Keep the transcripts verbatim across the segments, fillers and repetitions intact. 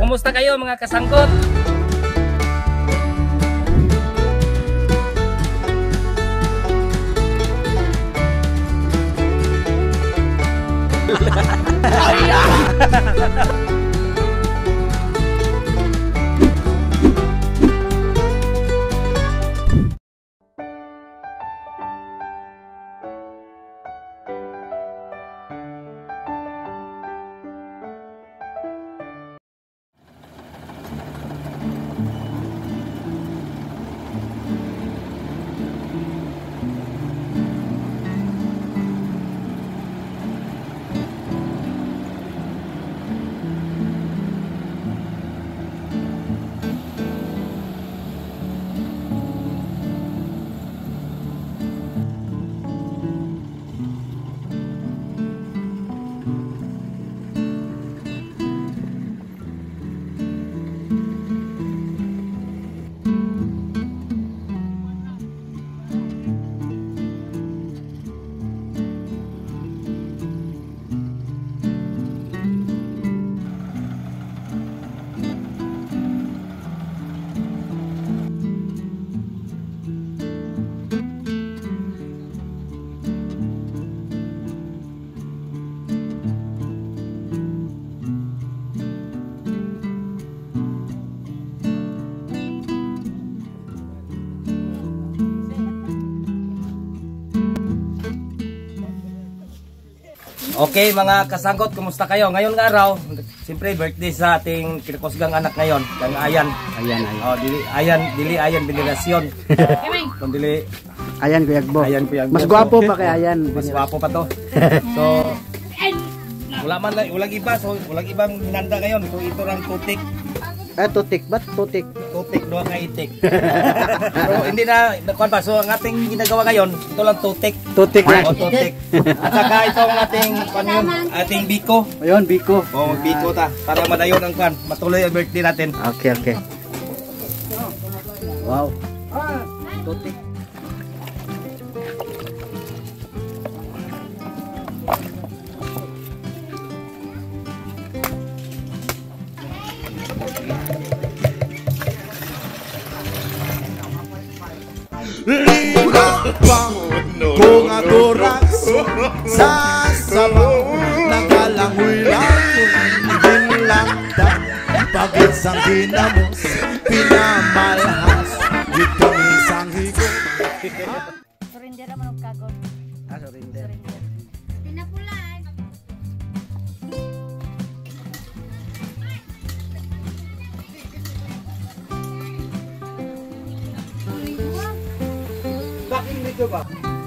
kumusta kayo mga kasangkot? Okay mga kasangkot, kumusta kayo? Ngayon nga araw, siyempre birthday sa ating kinakusgang anak ngayon, kang Ayan. Ayan, Ayan. Oh, dili Ayan, dili Ayan Bendilasyon. Kung dili Ayan Kuyagbo. Ayan Kuyagbo. Mas gwapo pa kay Ayan. Mas gwapo pa to. So wala man lang, walang iba, so walang ibang hinanda ngayon. So ito lang tutik. Eh, tutik, ba't tutik? Tutik, doon nga itik. Pero hindi na, nakuhan pa. So ang ating ginagawa ngayon, ito lang tutik. Tutik lang. O, tutik. At saka ito ang ating, kwan yun, ating biko. Ayun, biko. O, biko ta. Para madayon ang kwan. Matuloy ang birthday natin. Okay, okay. Wow. Tutik. Libang kung adoraso sa sabaw nagalangoy lang ginlangda pagit sang ginamos pinamalhas itong isang higo. Surrender naman ang kagod. Ah, surrender. Pinapulay. Baking video ba?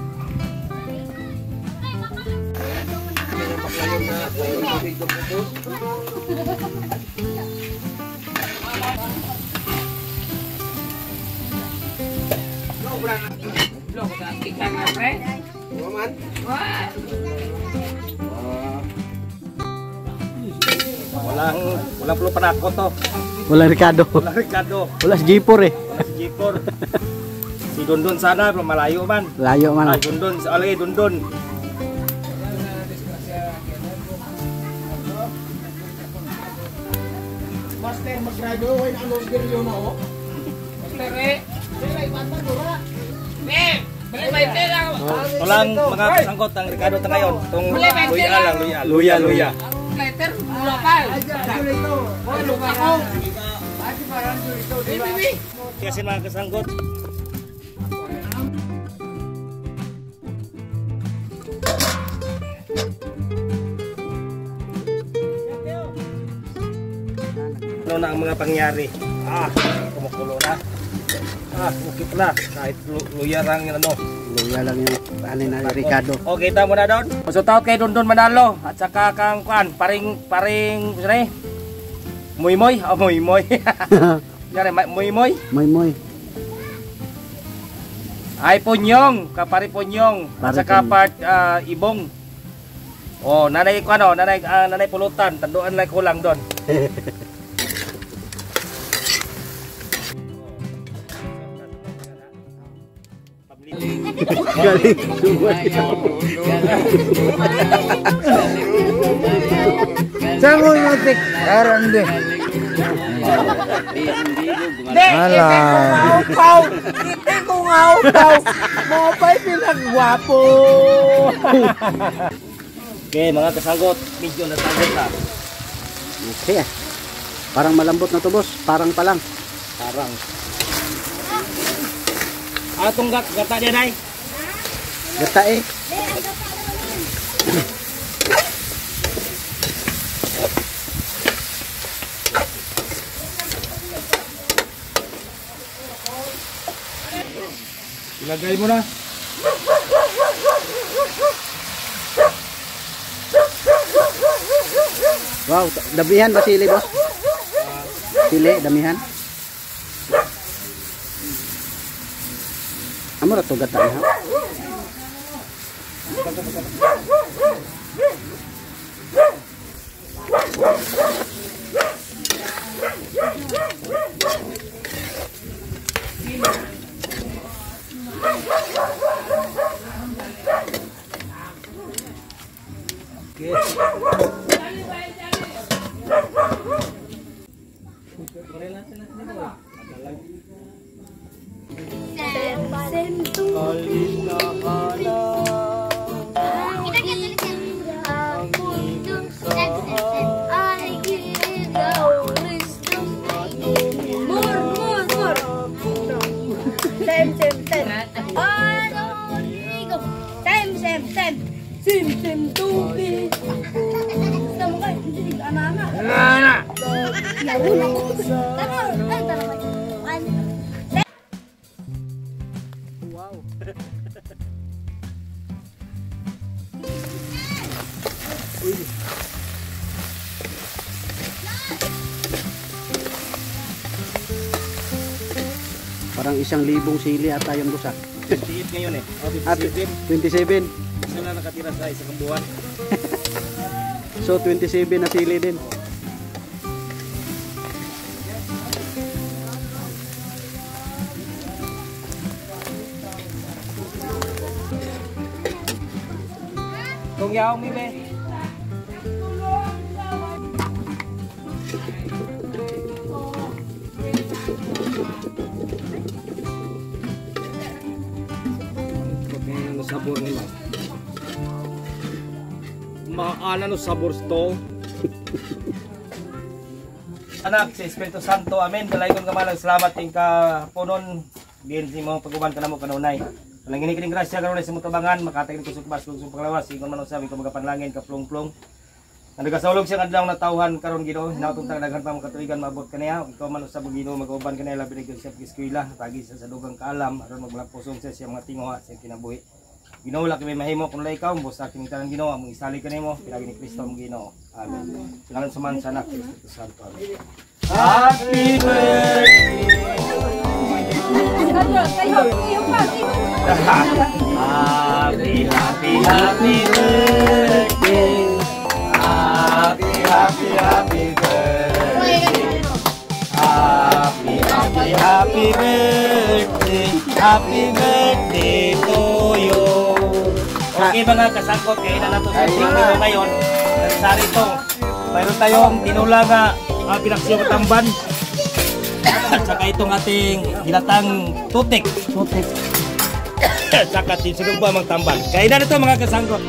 Walang walang perlu penakot to. Wala Ricardo. Walang Ricardo. Wala si Jipor eh. Wala si Jipor. Si Dundun sana malayo man. Layo man. Ay Dundun, alay Dundun. Master mag-graduate ang los giryo na o. Master eh. Walang mga kasangkot ang Ricardo ta ngayon. Tung luya lang, luya. Luya, luya. Letter, mula pa. Kasi mga kasangkot. Ano na ang mga pangyari? Ah, kumukulo na. Ah, ukit na. Kahit luya lang yung ano. Luya lang yung ano na Ricardo. Okay, kita mo na doon. Masutaot kay Dundun Manalo. At saka kang kuan, paring, paring, sari. Muy muy, oh muy muy. Yari, muy muy. Moy moy. Ay Punyong, kapari Punyong. At saka part uh, Ibong. Oh, nanay ko ano, nanay uh, nanay pulutan, tanduan lang kulang doon. Galing. Saan mo yung tik? Karan din. Ala. Pau, hindi ko ngaupaw. Mo pa'y pinagwapo. Okay, mga kasanggot, medyo nasagot na. Okay ah. Parang malambot na to boss. Parang pa lang. Parang. Atong gat gata dia dai. Gata eh. Ilagay mo na. Wow, damihan ba sili boss? Sili, damihan. Amo ra to gata ha. Okay. Sem, sem, sem. Ano, ligo. Sem, sem, sem. Sim, sim, tubig. Sama kayo, hindi ka anak-anak. Anak! Nauna ko. Tara, ay, tara ba? Wow. Parang isang libong sili ata yung boss ah. twenty-eight ngayon eh. Oh, At twenty-seven. twenty-seven. Isa na nakatira sa isang buwan. So twenty-seven na sili din. Kung yaw mi be. Ano sabor nila? Maana no sabor sto. Anak si Espiritu Santo, amen. Dalaygon ka malang salamat ting ka punon din si mga paguban kanamo kanunay. Walang ginikining grasya karon sa mutabangan makatay ko sukbas kung panglawas ingon man sabi ko magapanlangin ka plong-plong. Nagasaulog siya kadlawng natawhan karon Ginoo hinautong tang daghan pa makatuigan maabot kaniya ikaw man usab Ginoo mag-uban kaniya labi sa siya eskwela pagi sa dugang kaalam aron maglapusong siya sa mga tinguha sa kinabuhi. Ginoo la kami mahimo kun la ikaw busa kini tanan Ginoo among isali kanimo pinagi ni Kristo among Ginoo. Amen. Salamat sa man sa anak Espiritu Santo. Amen. Happy birthday. Happy happy happy birthday. Happy happy happy birthday. Happy happy happy birthday. Happy birthday to you. Okay mga kasangkot, kaya na nato sa tingin ngayon. Nagsari ito. Mayroon tayong tinula nga uh, pinaksiyong tamban. At saka itong ating ginatang tutik. Tutik. At saka tinsulong po ang tamban. Kaya na ito mga kasangkot.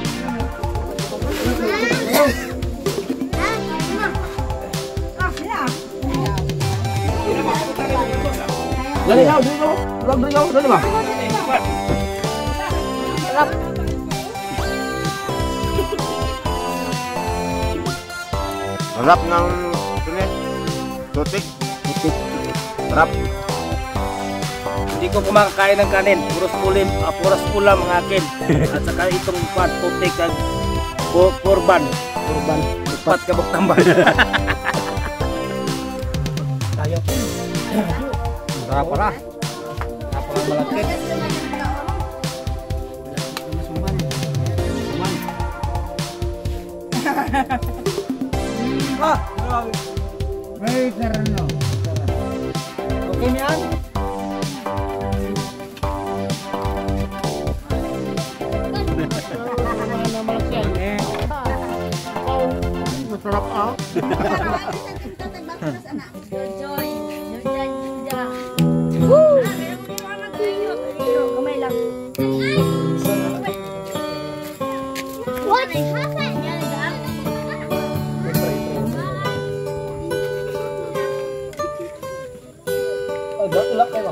Dali daw, dali daw. Dali daw, dali ba? Harap ng tutik. Tutik. Harap. Hindi ko kumakain ng kanin. Puros ulim, uh, puros ulam ang akin. At saka itong pat, tutik at kurban. Kurban. Pat kabok tambal. Tayo. Berapa lah? Apa yang melekit? Ah, very terno. Oke Mian. Mana Malaysia ni? Kau sarap ah. Joy. Joy. Woo! Kamay lang. What happened? Ulap kayo.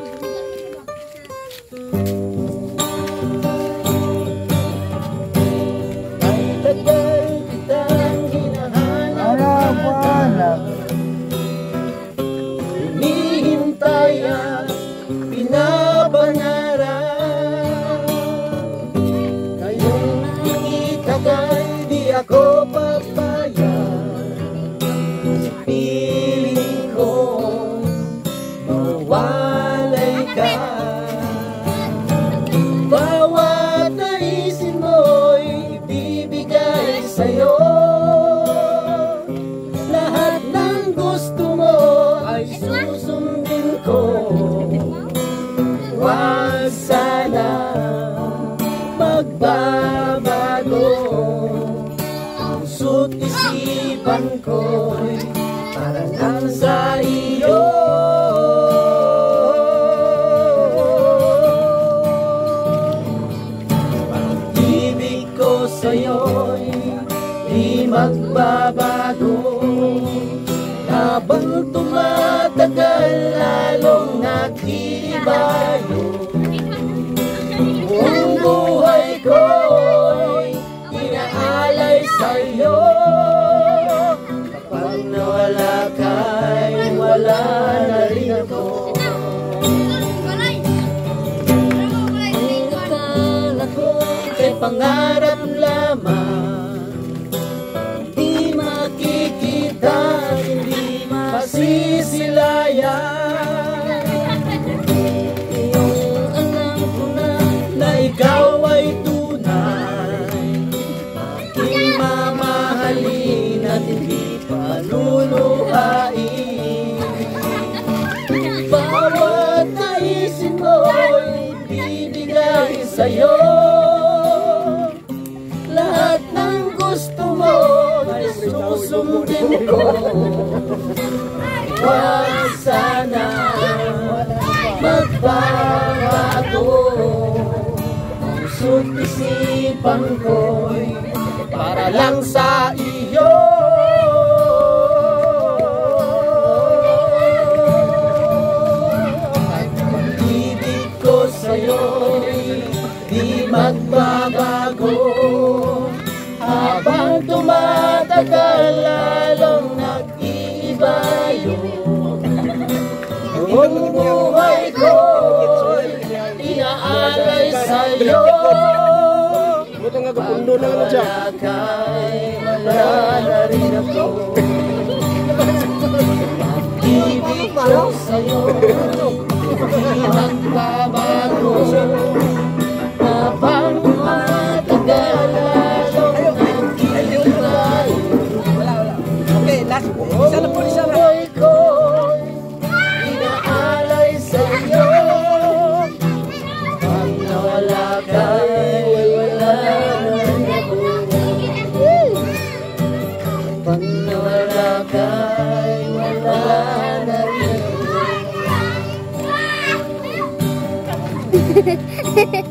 Magbabago puso't isipan ko'y para lang sa iyo. Pag-ibig ko sa'yo'y di magbabago, habang tumatagal lalong nag-iibayo. Buong buhay ko'y inaalay sa'yo, kapag nawala ka'y wala na rin ako. Akala ko kay pangarap lamang, di makikita, hindi masisilayan. Ikaw ay tunay, aking mamahalin at hindi paluluhain. Bawat naisin mo'y bibigay sa'yo, lahat ng gusto mo ay susundin ko. Huwag sana magbabago, puso't isipan ko'y para lang sa iyo. Pag-ibig ko sa'yo'y di magbabago, habang tumatagal lalong nag-iibayo. Buong buhay ko'y inaalay sa'yo, wala ka'y wala na rin ako. Pag-ibig ko sa'yo di magbabago, habang tumatagal lalong nag-iibayo. Okay, last po. Isa na po, isa na. Buhay ko'y inaalay sa'yo, pag nawala ka'y wala na rin ako. Pag nawala ka'y wala na rin ako.